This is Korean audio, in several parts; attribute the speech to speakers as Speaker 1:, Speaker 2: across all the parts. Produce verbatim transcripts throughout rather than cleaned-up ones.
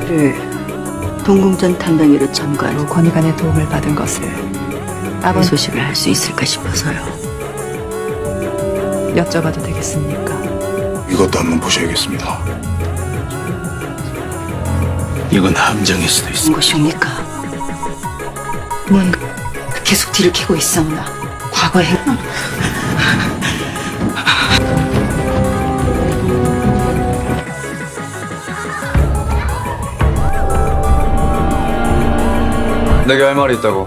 Speaker 1: 를 동궁전 탐방위로 참가로
Speaker 2: 권위관의 도움을 받은 것을 아버지
Speaker 1: 소식을 할 수 있을까 싶어서요.
Speaker 2: 여쭤봐도 되겠습니까?
Speaker 3: 이것도 한번 보셔야겠습니다. 이건 함정일 수도 있습니다.
Speaker 1: 무엇입니까? 뭔가 계속 뒤를 캐고 있사오나 과거의 행...
Speaker 4: 내게 할 말이 있다고.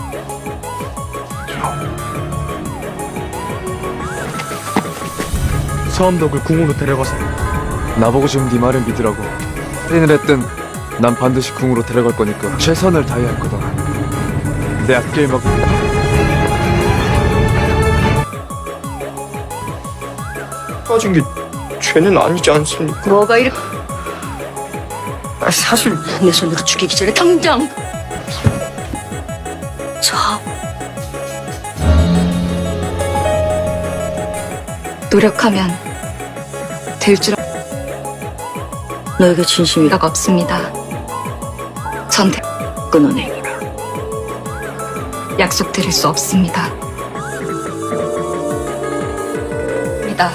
Speaker 5: 서암덕을 궁으로 데려가서 나보고 지금 네 말을 믿으라고. 할인을 했든 난 반드시 궁으로 데려갈 거니까 최선을 다해야 할 거다. 내 앞길 막
Speaker 6: 빠진 게 죄는 아니지 않습니까?
Speaker 1: 뭐가 이렇게...
Speaker 6: 아, 사실
Speaker 1: 내 손으로 죽이기 전에 당장 저
Speaker 7: 노력하면 될 줄
Speaker 1: 너에게 진심이라고
Speaker 7: 없습니다. 전 대...
Speaker 1: 끊어내거라.
Speaker 7: 약속드릴 수 없습니다. 입니다.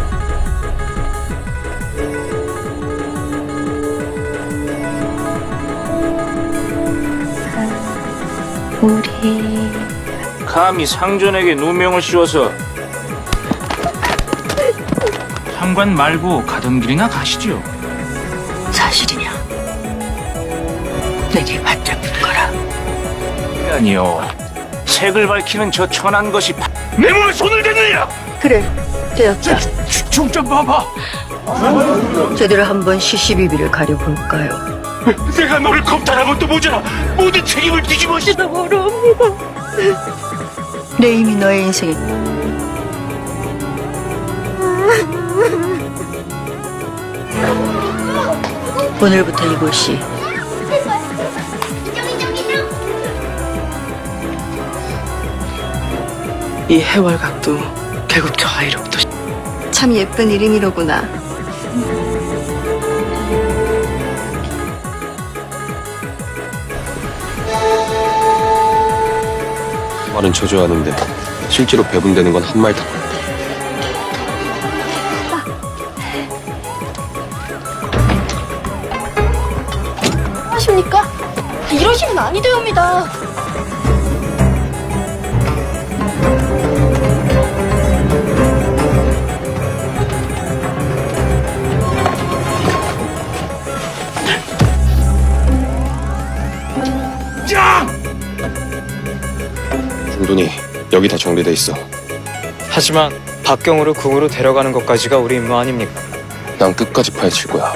Speaker 1: 우리
Speaker 8: 감히 상전에게 누명을 씌워서 상관 말고 가던 길이나 가시죠.
Speaker 1: 사실이냐? 내게 맞잡을 거라.
Speaker 8: 아니요. 색을 밝히는 저 천한 것이 내 몸에 손을 대느냐?
Speaker 1: 그래, 되었다.
Speaker 8: 좀 좀 봐봐.
Speaker 1: 제대로 한번 시시비비를 가려볼까요?
Speaker 8: 내가 너를 겁탈한 것도 모자라 모든 책임을 뒤집어 씌다 모릅니다.
Speaker 1: 내 이미 너의 인생에 오늘부터 이곳이
Speaker 2: 이 해월각도 결국 저 아이로부터.
Speaker 7: 참 예쁜 이름이로구나.
Speaker 9: 말은 저주하는데 실제로 배분되는 건 한 말 다.
Speaker 10: 하십니까? 이러시면 아니 되옵니다.
Speaker 9: 중돈이 여기 다 정리돼 있어.
Speaker 6: 하지만 박경우를 궁으로 데려가는 것까지가 우리 임무 아닙니까?
Speaker 9: 난 끝까지 파헤칠 거야.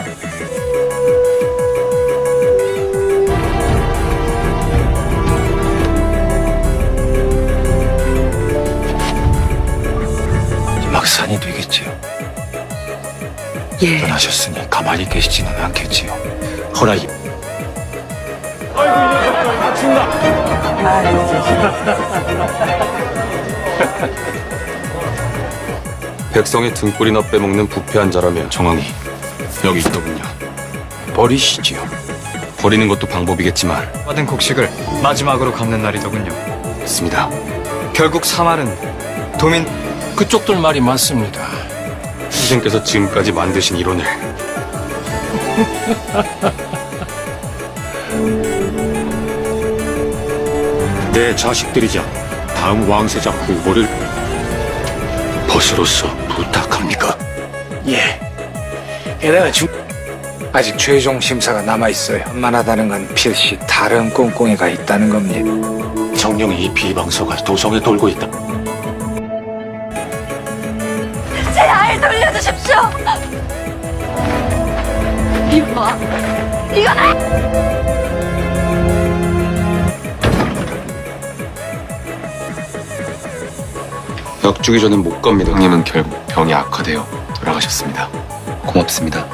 Speaker 3: 막산이 되겠지요.
Speaker 1: 예.
Speaker 3: 떠나셨으니 가만히 계시지는 않겠지요. 허라이.
Speaker 9: 백성의 등불이나 빼먹는 부패한 자라면
Speaker 3: 정황이 여기 있더군요. 버리시지요.
Speaker 9: 버리는 것도 방법이겠지만
Speaker 6: 받은 곡식을 마지막으로 갚는 날이더군요.
Speaker 3: 있습니다.
Speaker 6: 결국 사말은 도민
Speaker 8: 그쪽들 말이 맞습니다.
Speaker 9: 선생께서 지금까지 만드신 이론을
Speaker 3: 내 자식들이자 다음 왕세자 후보를 벗으로서 부탁합니까?
Speaker 8: 예. 게다가 중 아직 최종 심사가 남아 있어요. 만하다는 건 필시 다른 꽁꽁이가 있다는 겁니다.
Speaker 3: 정령이 이 비방서가 도성에 돌고 있다.
Speaker 10: 제 아이 돌려주십시오. 이거 봐. 이건 아...
Speaker 9: 약 주기 전엔 못 갑니다. 형님은 결국 병이 악화되어 돌아가셨습니다. 고맙습니다.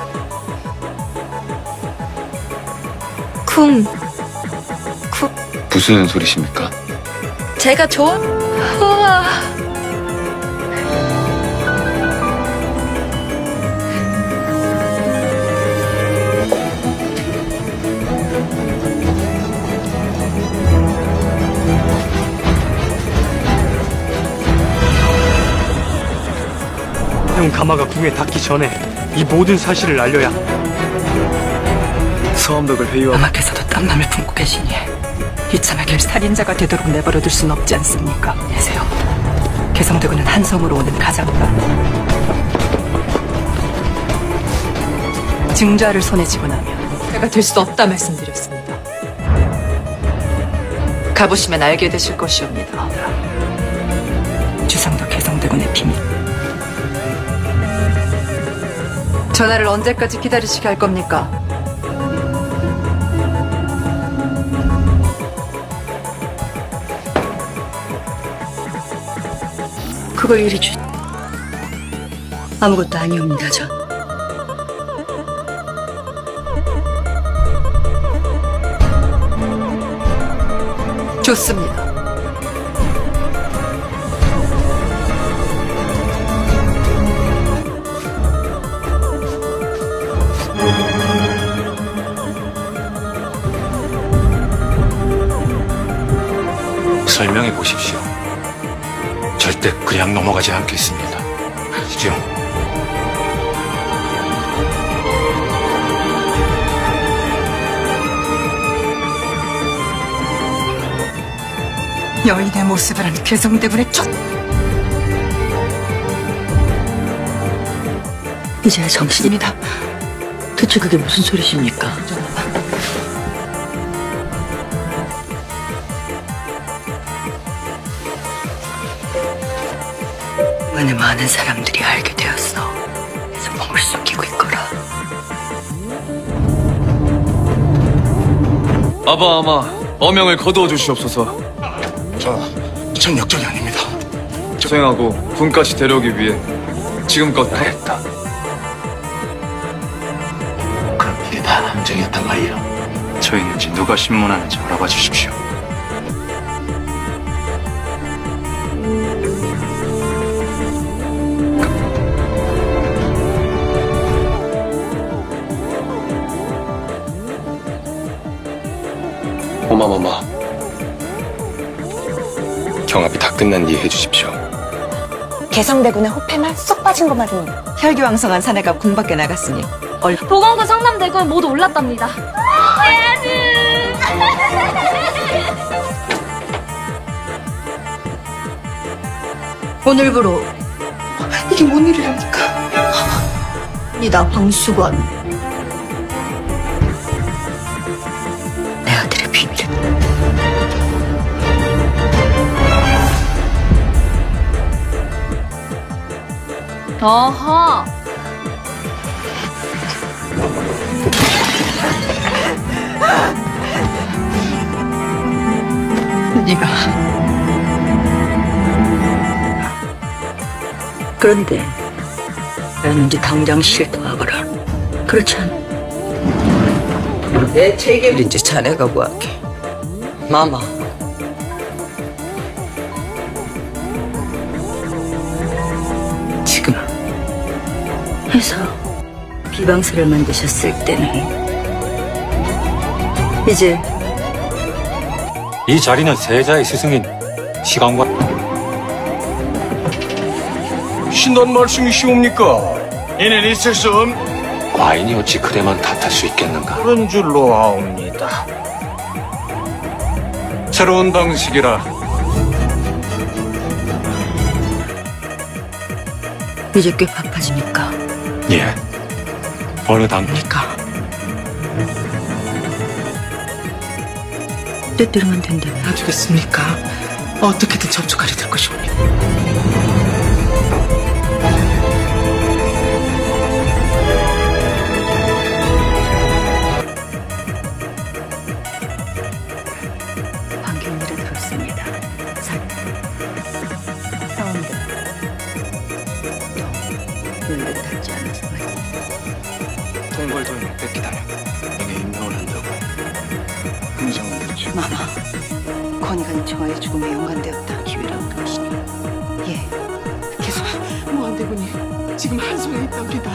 Speaker 7: 쿵. 쿵.
Speaker 9: 무슨 소리십니까?
Speaker 7: 제가 좋아. 우와.
Speaker 6: 형 가마가 궁에 닿기 전에 이 모든 사실을 알려야.
Speaker 5: 서암덕을 회유하고
Speaker 2: 아마께서도 딴 맘을 품고 계시니 이참에 길 살인자가 되도록 내버려둘 순 없지 않습니까? 계세요. 개성대군은 한성으로 오는 가장과 증자를 손에 쥐고 나면 내가 될 수 없다 말씀드렸습니다. 가보시면 알게 되실 것이옵니다. 주상도 개성대군의 비밀. 전화를 언제까지 기다리시게 할 겁니까?
Speaker 1: 그걸 이리 주. 아무것도 아니옵니다, 전.
Speaker 2: 좋습니다.
Speaker 3: 설명해 보십시오. 절대 그냥 넘어가지 않겠습니다. 아시죠?
Speaker 2: 여인의 모습을 개성대군의 쫓.
Speaker 1: 이제야 정신입니다. 대체 그게 무슨 소리십니까? 이번에 많은 사람들이 알게 되었어. 그래서 몸을 숨기고 있거라.
Speaker 5: 아바 아마 어명을 거두어 주시옵소서.
Speaker 3: 저, 전 역적이 아닙니다.
Speaker 5: 수행하고 군까지 데려오기 위해 지금껏
Speaker 3: 했다. 그럼 이게 다 함정이었단 말이야. 저 있는지 누가 신문하는지 알아봐 주십시오.
Speaker 9: 어마마마. 경합이 다 끝난 뒤에 해주십시오.
Speaker 10: 개성대군의 호패만 쏙 빠진 것 말입니다.
Speaker 2: 혈기왕성한 사내가 궁 밖에 나갔으니 얼.
Speaker 10: 보건구 성남대군 모두 올랐답니다.
Speaker 1: 오늘부로 이게 뭔 일이랍니까? 니다 황수건. 내 아들의 비밀은
Speaker 10: 어허.
Speaker 2: 네가
Speaker 1: 그런데 나는 이제 당장 실토하거라. 그렇지 않아?
Speaker 2: 내 책임인지 자네가 뭐하게. 마마.
Speaker 1: 지금 해서 비방스를 만드셨을 때는 이제
Speaker 3: 이 자리는 세자의 스승인 시간과
Speaker 8: 신단 말씀이시옵니까? 이는 있을 수 없...
Speaker 3: 과인이 어찌 그래만 탓할 수 있겠는가?
Speaker 8: 그런 줄로 아옵니다. 새로운 방식이라
Speaker 1: 이제 꽤 바빠지니까
Speaker 3: 예. 어느 당입니까?
Speaker 1: 때때로만 된다면
Speaker 2: 놔두겠습니까? 어떻게든 접촉하려 들 것이옵니다.
Speaker 1: 반겨운 일을 들었습니다. 살 사원들 눈을 닿지 않아서 말이야.
Speaker 3: 동벌도인을 뺏기다면 내게 임명을 한다고 긍정은 되죠.
Speaker 1: 마마, 권희가 저의 죽음에 연관되었다. 기회라고 하시니. 예, 계속
Speaker 2: 무한대군이 지금 한손에 있답니다.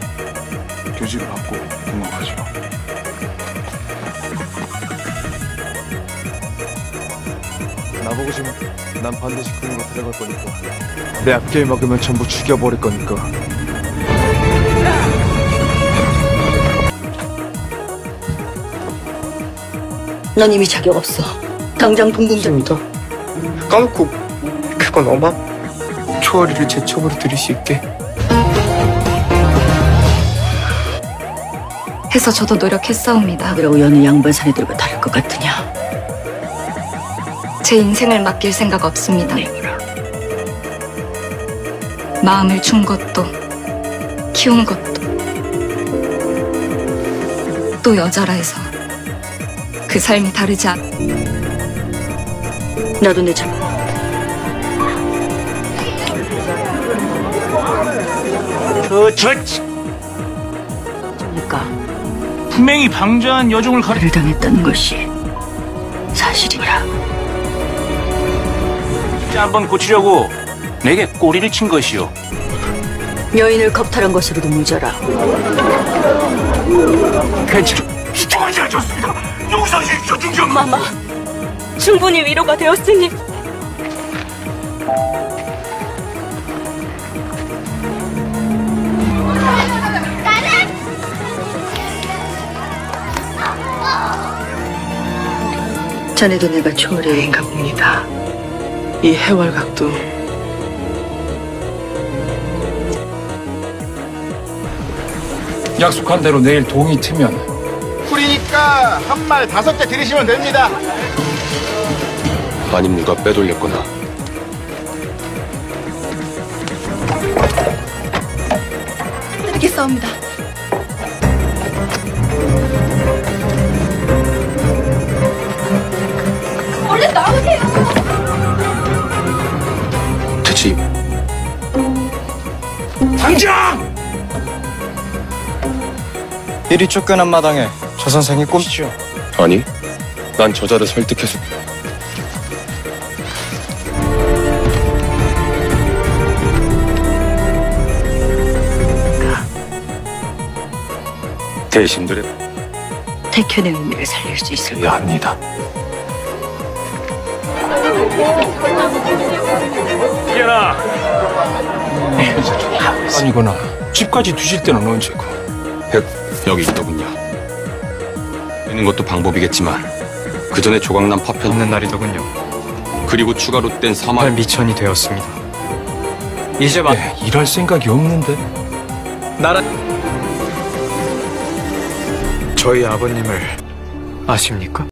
Speaker 3: 교지를 받고 공감하죠.
Speaker 5: 나보고 지금 난 반드시 궁으로 데려갈 거니까. 내 앞길 막으면 전부 죽여버릴 거니까.
Speaker 1: 넌 이미 자격 없어. 당장 동궁장.
Speaker 6: 입니다. 까놓고 그건 어마 초월이를 제 첩으로 들일 수 있게
Speaker 7: 해서 저도 노력했사옵니다.
Speaker 1: 그러고 여느 양반사내들과 다를 것 같으냐?
Speaker 7: 제 인생을 맡길 생각 없습니다. 마음을 준 것도 키운 것도 또 여자라 해서 그 삶이 다르지 않...
Speaker 1: 나도 내 참.
Speaker 11: 그, 저,
Speaker 1: 그러니까
Speaker 11: 분명히 방자한 여종을 가리...
Speaker 1: 를 당했다는 것이 사실이라.
Speaker 11: 한번 고치려고 내게 꼬리를 친 것이오.
Speaker 1: 여인을 겁탈한 것으로도 무죄라.
Speaker 11: 괜찮... 시청하지 않았습니다. 용서하십시오, 중정.
Speaker 10: 마마, 충분히 위로가 되었으니
Speaker 1: 자네도 내가 초월해인가 봅니다.
Speaker 2: 이 해월각도
Speaker 8: 약속한 대로 내일 동이 트면
Speaker 12: 쿨이니까 한 말 다섯 개 들이시면 됩니다.
Speaker 9: 아님 누가 빼돌렸거나
Speaker 7: 드리겠사옵니다. 얼른 나오세요.
Speaker 9: 대체 이
Speaker 11: 당장!
Speaker 6: 일이 쫓겨난 마당에 저 선생이 꼼시죠.
Speaker 9: 아니 난 저자를 설득해서 대신들의
Speaker 1: 태현의 의미를 살릴 수 있을까?
Speaker 9: 해야 합니다.
Speaker 11: 이겨라.
Speaker 8: 아니거나 집까지 두실 때는 언제고?
Speaker 9: 백 여기 있더군요. 빼는 것도 방법이겠지만 그 전에 조각난 파편
Speaker 6: 있는 날이더군요.
Speaker 9: 그리고 추가로 뗀 사마
Speaker 6: 정말 미천이 되었습니다. 이제 막
Speaker 8: 네, 일할 생각이 없는데.
Speaker 6: 나라 저희 아버님을 아십니까?